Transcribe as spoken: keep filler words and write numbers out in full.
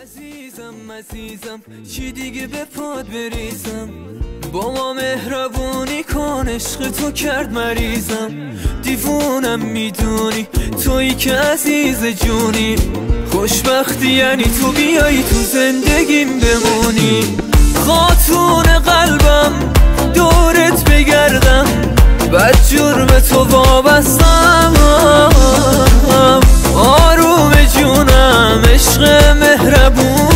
عزیزم عزیزم چی دیگه به پاد بریزم، با ما مهربونی کن، عشق تو کرد مریضم. دیوونم میدونی تویی که عزیز جونی، خوشبختی یعنی تو بیایی تو زندگیم بمونی. خاتون قلبم دورت بگردم، بد جرم تو وابستم. آروم جونم عشق مهربون